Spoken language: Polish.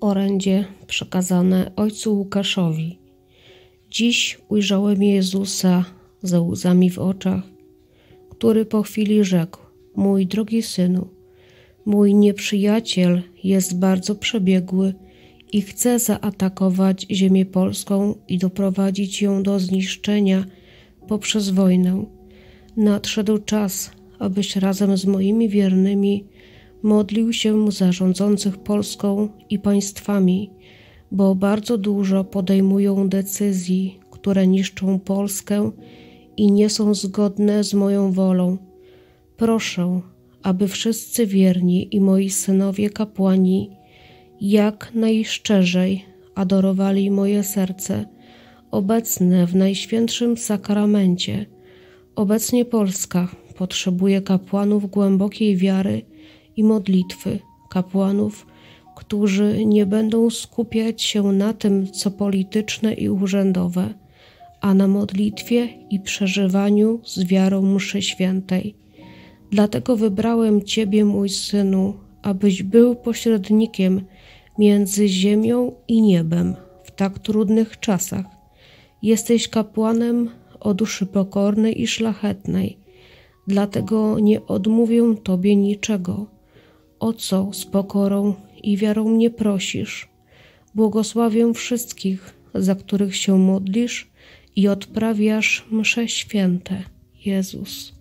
Orędzie przekazane ojcu Łukaszowi. Dziś ujrzałem Jezusa ze łzami w oczach, który po chwili rzekł: mój drogi synu, mój nieprzyjaciel jest bardzo przebiegły i chce zaatakować ziemię polską i doprowadzić ją do zniszczenia poprzez wojnę. Nadszedł czas, abyś razem z moimi wiernymi modlił się za rządzących Polską i państwami, bo bardzo dużo podejmują decyzji, które niszczą Polskę i nie są zgodne z moją wolą. Proszę, aby wszyscy wierni i moi synowie kapłani jak najszczerzej adorowali moje serce, obecne w Najświętszym Sakramencie. Obecnie Polska potrzebuje kapłanów głębokiej wiary i modlitwy, kapłanów, którzy nie będą skupiać się na tym, co polityczne i urzędowe, a na modlitwie i przeżywaniu z wiarą mszy świętej. Dlatego wybrałem Ciebie, mój synu, abyś był pośrednikiem między ziemią i niebem w tak trudnych czasach. Jesteś kapłanem o duszy pokornej i szlachetnej, dlatego nie odmówię Tobie niczego, o co z pokorą i wiarą mnie prosisz. Błogosławię wszystkich, za których się modlisz i odprawiasz msze święte. Jezus.